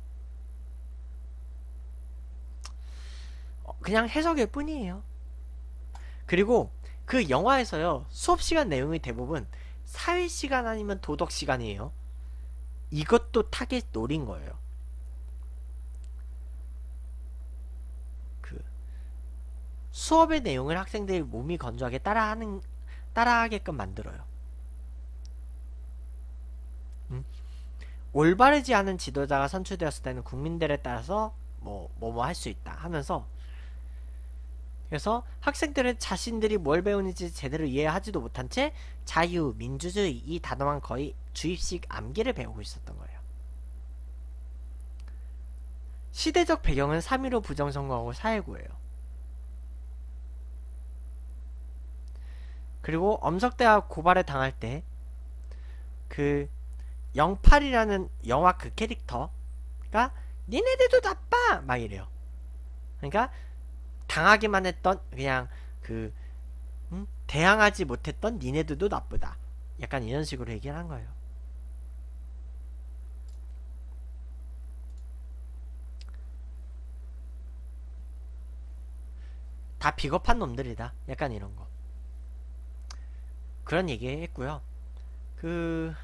어, 그냥 해석일 뿐이에요. 그리고 그 영화에서요, 수업시간 내용이 대부분 사회시간 아니면 도덕시간이에요. 이것도 타겟 노린 거예요. 수업의 내용을 학생들이 몸이 건조하게 따라하는 따라하게끔 만들어요. 음? 올바르지 않은 지도자가 선출되었을 때는 국민들에 따라서 뭐 뭐 뭐 할 수 있다 하면서, 그래서 학생들은 자신들이 뭘 배우는지 제대로 이해하지도 못한 채 자유, 민주주의 이 단어만 거의 주입식 암기를 배우고 있었던 거예요. 시대적 배경은 삼일오 부정선거하고 사일구예요. 그리고 엄석대가 고발에 당할 때 그 영팔이라는 영화 그 캐릭터가 니네들도 나빠! 막 이래요. 그러니까 당하기만 했던, 그냥 그 음? 대항하지 못했던 니네들도 나쁘다. 약간 이런 식으로 얘기를 한 거예요. 다 비겁한 놈들이다. 약간 이런 거. 그런 얘기 했고요. 그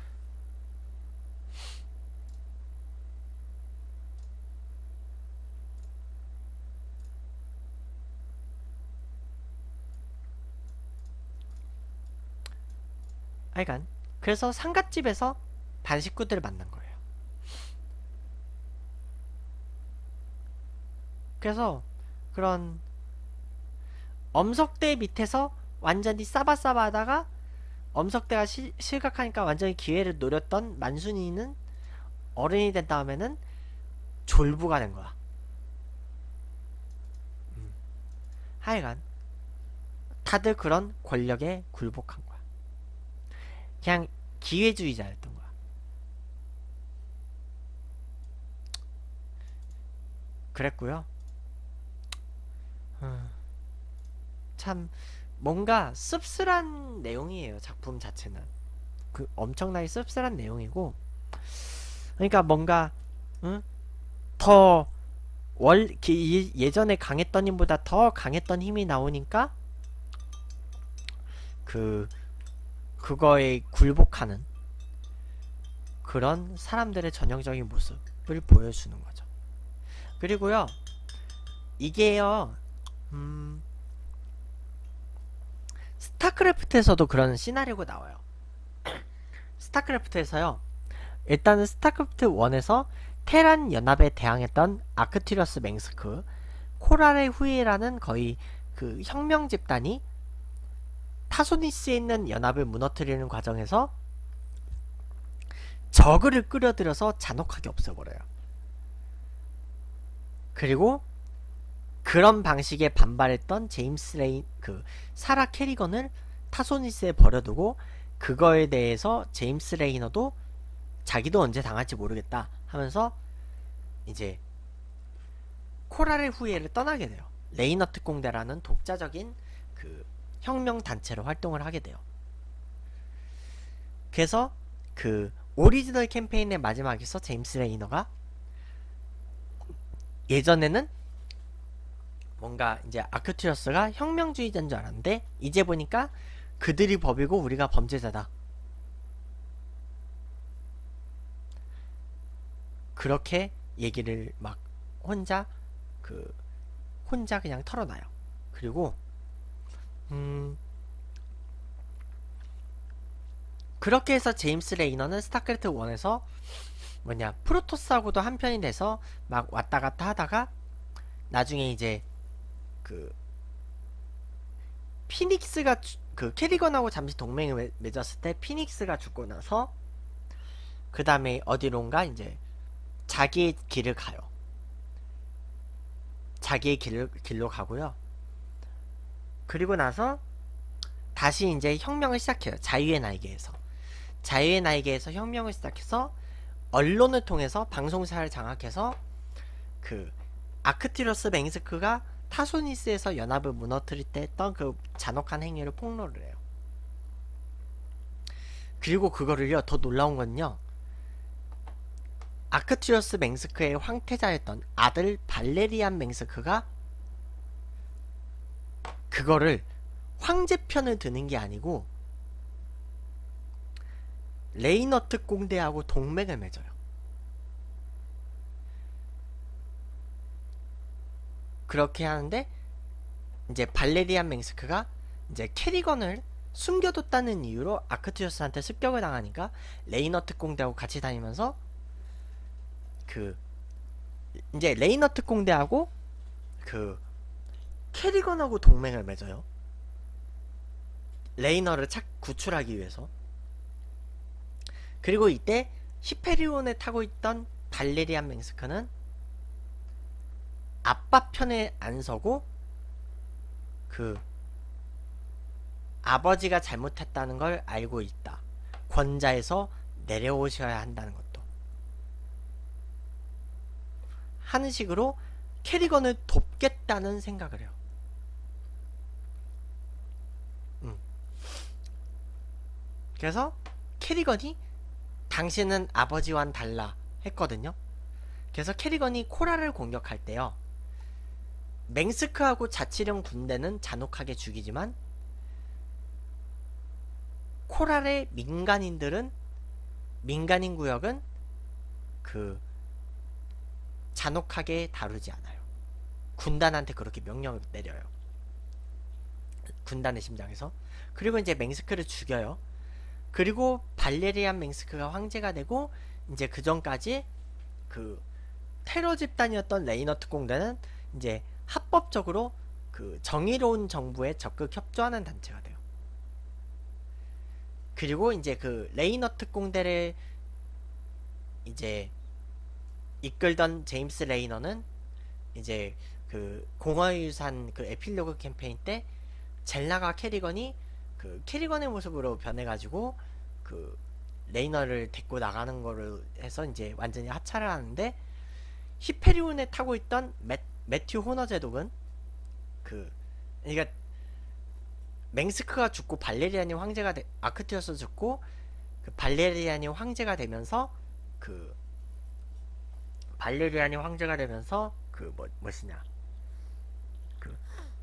하여간 그래서 상갓집에서 반식구들을 만난 거예요. 그래서 그런 엄석대 밑에서 완전히 싸바싸바 하다가 엄석대가 시, 실각하니까 완전히 기회를 노렸던 만순이는 어른이 된 다음에는 졸부가 된 거야. 음. 하여간 다들 그런 권력에 굴복한 거야. 그냥 기회주의자였던 거야. 그랬고요. 음. 참 뭔가 씁쓸한 내용이에요. 작품 자체는 그 엄청나게 씁쓸한 내용이고, 그러니까 뭔가 응? 더 월 예전에 강했던 힘보다 더 강했던 힘이 나오니까 그 그거에 굴복하는 그런 사람들의 전형적인 모습을 보여주는 거죠. 그리고요, 이게요, 음, 스타크래프트에서도 그런 시나리오가 나와요. 스타크래프트에서요, 일단은 스타크래프트 원에서 테란 연합에 대항했던 아크투리어스 맹스크, 코랄의 후예라는 거의 그 혁명 집단이 타소니스에 있는 연합을 무너뜨리는 과정에서 저그를 끌어들여서 잔혹하게 없애버려요. 그리고 그런 방식에 반발했던 제임스 레인, 그 사라 캐리건을 타소니스에 버려두고, 그거에 대해서 제임스 레이너도 자기도 언제 당할지 모르겠다 하면서 이제 코랄의 후예를 떠나게 돼요. 레이너 특공대라는 독자적인 그 혁명 단체로 활동을 하게 돼요. 그래서 그 오리지널 캠페인의 마지막에서 제임스 레이너가 예전에는 뭔가 이제 아크투리어스가 혁명주의자인 줄 알았는데 이제 보니까 그들이 법이고 우리가 범죄자다, 그렇게 얘기를 막 혼자 그 혼자 그냥 털어놔요. 그리고 음 그렇게 해서 제임스 레이너는 스타크래프트 원에서 뭐냐 프로토스하고도 한편이 돼서 막 왔다 갔다 하다가 나중에 이제 그 피닉스가 주, 그 캐리건하고 잠시 동맹을 맺었을 때 피닉스가 죽고 나서 그 다음에 어디론가 이제 자기의 길을 가요. 자기의 길, 길로 가고요. 그리고 나서 다시 이제 혁명을 시작해요. 자유의 날개에서. 자유의 날개에서 혁명을 시작해서 언론을 통해서 방송사를 장악해서 그 아크투리어스 맹스크가 타소니스에서 연합을 무너뜨릴 때 했던 그 잔혹한 행위를 폭로를 해요. 그리고 그거를요, 더 놀라운 건요, 아크투리어스 맹스크의 황태자였던 아들 발레리안 맹스크가 그거를 황제편을 드는 게 아니고 레이너 특공대하고 동맹을 맺어요. 그렇게 하는데 이제 발레리안 맹스크가 이제 캐리건을 숨겨뒀다는 이유로 아크투리어스한테 습격을 당하니까 레이너 특공대하고 같이 다니면서 그 이제 레이너 특공대하고 그 캐리건하고 동맹을 맺어요. 레이너를 착 구출하기 위해서. 그리고 이때 히페리온에 타고 있던 발레리안 맹스크는 아빠 편에 안 서고 그 아버지가 잘못했다는 걸 알고 있다. 권자에서 내려오셔야 한다는 것도 하는 식으로 캐리건을 돕겠다는 생각을 해요. 음. 그래서 캐리건이 당신은 아버지와는 달라 했거든요. 그래서 캐리건이 코라를 공격할 때요, 맹스크하고 자치령 군대는 잔혹하게 죽이지만 코랄의 민간인들은, 민간인 구역은 그 잔혹하게 다루지 않아요. 군단한테 그렇게 명령을 내려요. 군단의 심장에서. 그리고 이제 맹스크를 죽여요. 그리고 발레리안 맹스크가 황제가 되고, 이제 그 전까지 그 테러 집단이었던 레이너 특공대는 이제 합법적으로 그 정의로운 정부에 적극 협조하는 단체가 돼요. 그리고 이제 그 레이너 특공대를 이제 이끌던 제임스 레이너는 이제 그 공허유산 그 에필로그 캠페인 때 젤라가 캐리건이 그 캐리건의 모습으로 변해가지고 그 레이너를 데리고 나가는 거를 해서 이제 완전히 하차를 하는데, 히페리온에 타고 있던 매, 매튜 호너 제독은 그 그러니까 맹스크가 죽고 발레리안이 황제가 되, 아크투리어스 죽고 그 발레리안이 황제가 되면서 그 발레리안이 황제가 되면서 그 뭐 뭐시냐 그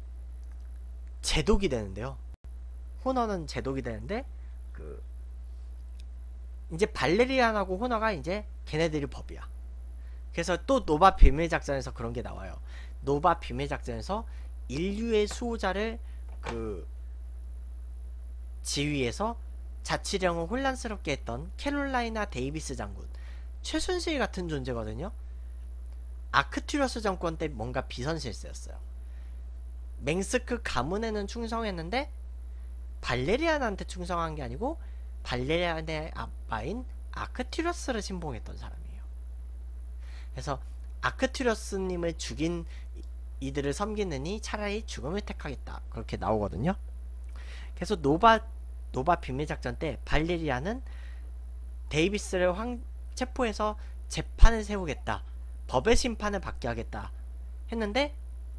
제독이 되는데요. 호너는 제독이 되는데 그 이제 발레리안하고 호너가 이제 걔네들이 법이야. 그래서 또 노바 비밀작전에서 그런 게 나와요. 노바 비밀작전에서 인류의 수호자를 그 지휘해서 자치령을 혼란스럽게 했던 캐롤라이나 데이비스 장군, 최순실 같은 존재거든요. 아크투리어스 정권 때 뭔가 비선실세였어요. 맹스크 가문에는 충성했는데 발레리안한테 충성한 게 아니고 발레리안의 아빠인 아크투리어스를 신봉했던 사람이에요. 그래서 아크투리어스님을 죽인 이들을 섬기느니 차라리 죽음을 택하겠다, 그렇게 나오거든요. 그래서 노바 노바 비밀작전 때 발레리안은 데이비스를 황, 체포해서 재판을 세우겠다, 법의 심판을 받게 하겠다 했는데,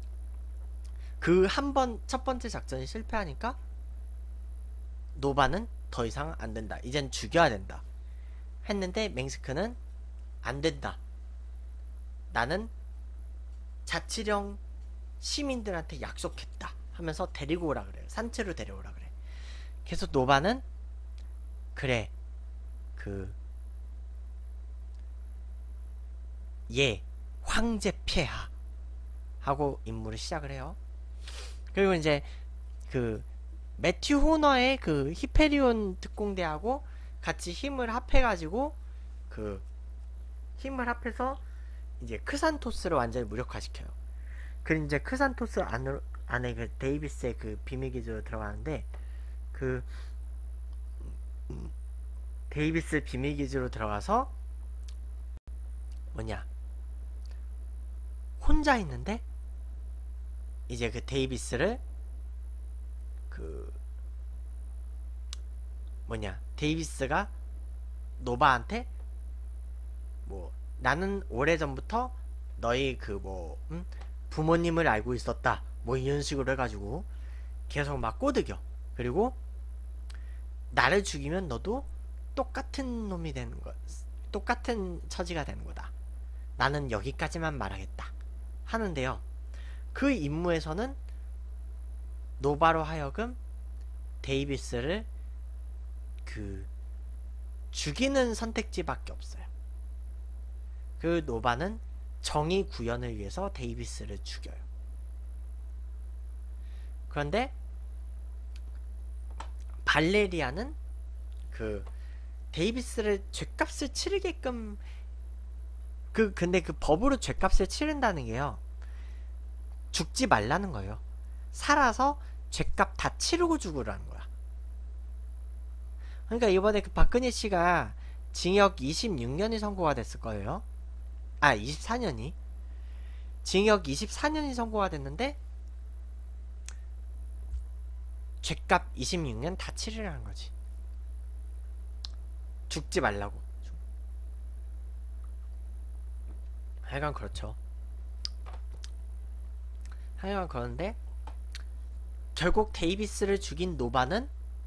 그 한 번 첫 번째 작전이 실패하니까 노바는 더 이상 안 된다, 이젠 죽여야 된다 했는데, 맹스크는 안 된다, 나는 자치령 시민들한테 약속했다 하면서 데리고 오라 그래요. 산채로 데려오라 그래. 그래서 노바는 그래 그 예 황제 폐하 하고 임무를 시작을 해요. 그리고 이제 그 매튜 호너의 그 히페리온 특공대하고 같이 힘을 합해가지고 그 힘을 합해서 이제 크산토스를 완전히 무력화시켜요. 그리고 이제 크산토스 안으로, 안에 그 데이비스의 그 비밀기지로 들어가는데, 그 데이비스 비밀기지로 들어가서 뭐냐 혼자 있는데 이제 그 데이비스를 그 뭐냐 데이비스가 노바한테 뭐 나는 오래전부터 너희 그 뭐 음? 부모님을 알고 있었다 뭐 이런 식으로 해가지고 계속 막 꼬드겨. 그리고 나를 죽이면 너도 똑같은 놈이 되는 거, 똑같은 처지가 되는 거다, 나는 여기까지만 말하겠다 하는데요. 그 임무에서는 노바로 하여금 데이비스를 그 죽이는 선택지밖에 없어요. 그 노바는 정의 구현을 위해서 데이비스를 죽여요. 그런데 발레리아는 그 데이비스를 죗값을 치르게끔 그 근데 그 법으로 죗값을 치른다는 게요, 죽지 말라는 거예요. 살아서 죗값 다 치르고 죽으라는 거야. 그러니까 이번에 그 박근혜 씨가 징역 이십육 년이 선고가 됐을 거예요. 아, 이십사 년이. 징역 이십사 년이 선고가 됐는데 죗값 이십육 년 다 치르라는 거지. 죽지 말라고. 하여간 그렇죠. 하여간 그런데 결국 데이비스를 죽인 노바는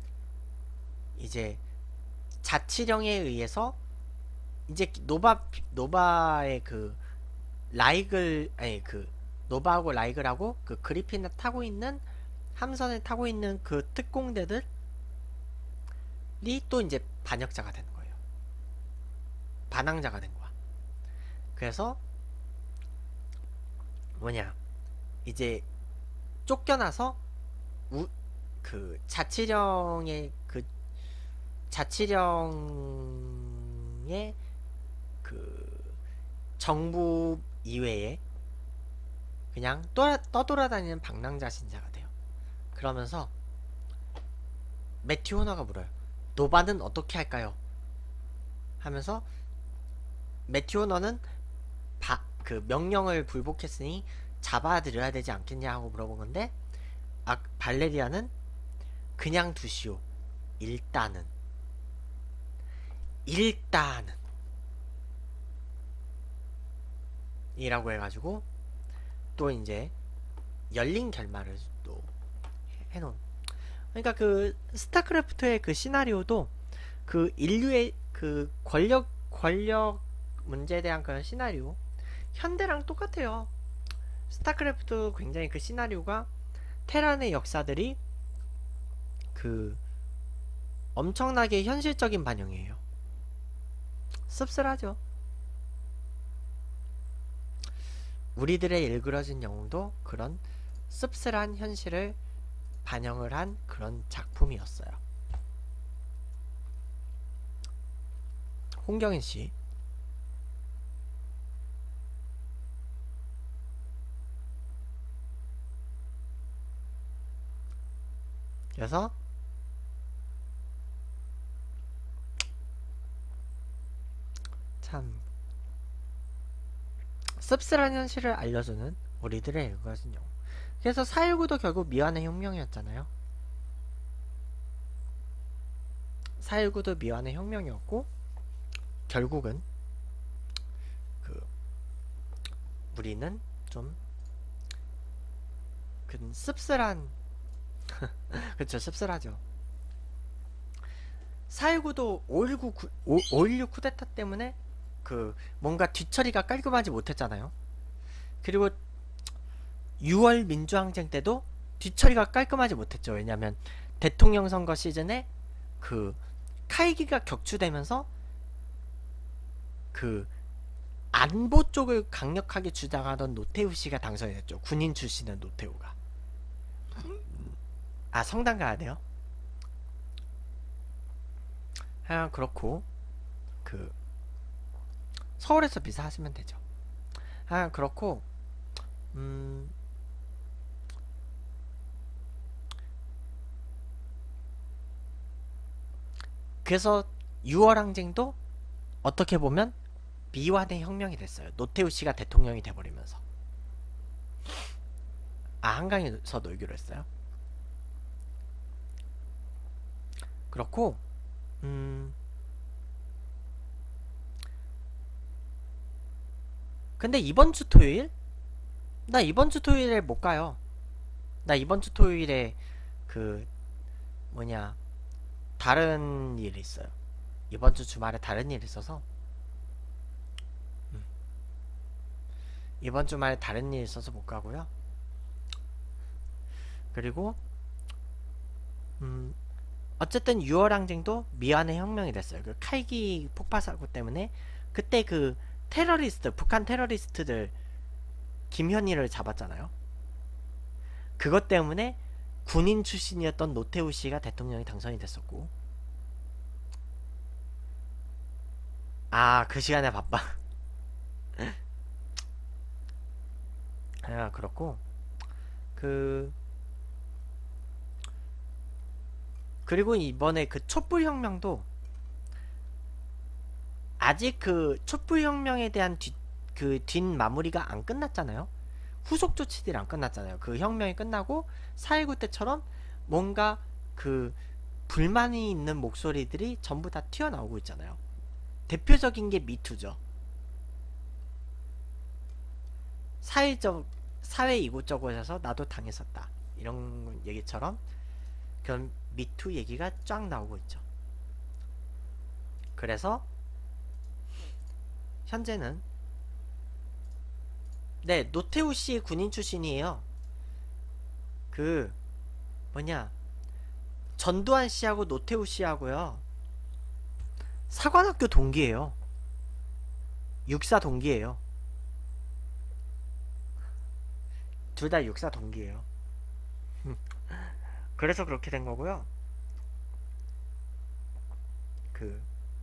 이제 자치령에 의해서 이제 노바 노바의 그 라이글 아니 그 노바하고 라이글하고 그 그리핀을 타고 있는 함선을 타고 있는 그 특공대들이 또 이제 반역자가 되는 거예요. 반항자가 된 거야. 그래서 뭐냐, 이제 쫓겨나서 우, 그 자치령의 그 자치령의 그 정부 이외에 그냥 떠, 떠돌아다니는 방랑자 신자가 돼요. 그러면서 매튜 호너가 물어요. 노바는 어떻게 할까요? 하면서 매튜 호너는 바, 그 명령을 불복했으니 잡아들여야 되지 않겠냐 하고 물어본 건데, 아, 발레리아는 그냥 두시오. 일단은 일단은 이라고 해가지고 또 이제 열린 결말을 또 해놓은. 그러니까 그 스타크래프트의 그 시나리오도 그 인류의 그 권력 권력 문제에 대한 그런 시나리오 현대랑 똑같아요. 스타크래프트 굉장히 그 시나리오가 테란의 역사들이 그 엄청나게 현실적인 반영이에요. 씁쓸하죠. 우리들의 일그러진 영웅도 그런 씁쓸한 현실을 반영을 한 그런 작품이었어요. 홍경인씨, 그래서 참 씁쓸한 현실을 알려주는 우리들의 일거진 영웅. 그래서 사일구도 결국 미완의 혁명이었잖아요. 사일구도 미완의 혁명이었고 결국은 그 우리는 좀 그 씁쓸한 그쵸, 씁쓸하죠. 사일구도 오일구 오일육 쿠데타 때문에 그 뭔가 뒤처리가 깔끔하지 못했잖아요. 그리고 유월 민주항쟁 때도 뒤처리가 깔끔하지 못했죠. 왜냐면 대통령 선거 시즌에 그 카이기가 격추되면서 그 안보 쪽을 강력하게 주장하던 노태우 씨가 당선이 됐죠. 군인 출신의 노태우가. 아, 성당 가야 돼요? 하여간 그렇고 그 서울에서 비사하시면 되죠. 하여간 그렇고 음 그래서 유월 항쟁도 어떻게 보면 미완의 혁명이 됐어요. 노태우 씨가 대통령이 돼버리면서. 아, 한강에서 놀기로 했어요. 그렇고 음 근데 이번 주 토요일? 나 이번 주 토요일에 못 가요. 나 이번 주 토요일에 그 뭐냐 다른 일이 있어요. 이번 주 주말에 다른 일이 있어서 음. 이번 주말에 다른 일이 있어서 못 가고요. 그리고 음 어쨌든 유월 항쟁도 미완의 혁명이 됐어요. 그 칼기 폭발 사고 때문에 그때 그 테러리스트, 북한 테러리스트들 김현희를 잡았잖아요. 그것 때문에 군인 출신이었던 노태우 씨가 대통령이 당선이 됐었고. 아, 그 시간에 바빠. 아, 그렇고 그 그리고 이번에 그 촛불혁명도 아직 그 촛불혁명에 대한 뒷, 그 뒷마무리가 안 끝났잖아요. 후속 조치들이 안 끝났잖아요. 그 혁명이 끝나고 사 일구 때처럼 뭔가 그 불만이 있는 목소리들이 전부 다 튀어나오고 있잖아요. 대표적인 게 미투죠. 사회적, 사회 이곳저곳에서 나도 당했었다. 이런 얘기처럼 그런 미투 얘기가 쫙 나오고 있죠. 그래서 현재는 네, 노태우 씨 군인 출신이에요. 그 뭐냐, 전두환 씨하고 노태우 씨하고요, 사관학교 동기예요. 육사 동기예요. 둘 다 육사 동기예요. 그래서 그렇게 된 거고요. 그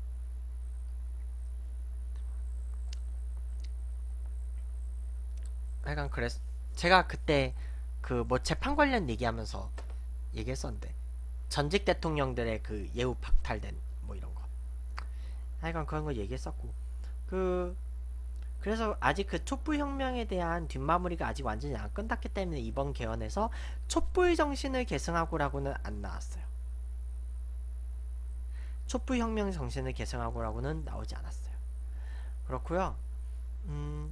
약간 그래서 제가 그때 그 뭐 재판 관련 얘기하면서 얘기했었는데, 전직 대통령들의 그 예우 박탈된 뭐 이런 거, 하여간 그런 거 얘기했었고, 그 그래서 아직 그 촛불혁명에 대한 뒷마무리가 아직 완전히 안 끝났기 때문에 이번 개헌에서 촛불 정신을 계승하고라고는 안 나왔어요. 촛불혁명 정신을 계승하고라고는 나오지 않았어요. 그렇고요. 음,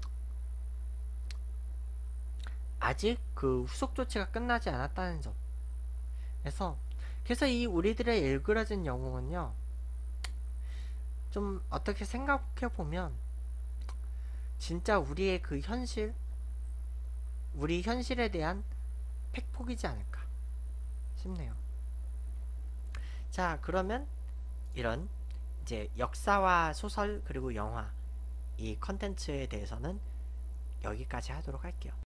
아직 그 후속 조치가 끝나지 않았다는 점. 그래서 그래서 이 우리들의 일그러진 영웅은요, 좀 어떻게 생각해 보면 진짜 우리의 그 현실, 우리 현실에 대한 팩폭이지 않을까 싶네요. 자, 그러면 이런 이제 역사와 소설 그리고 영화 이 컨텐츠에 대해서는 여기까지 하도록 할게요.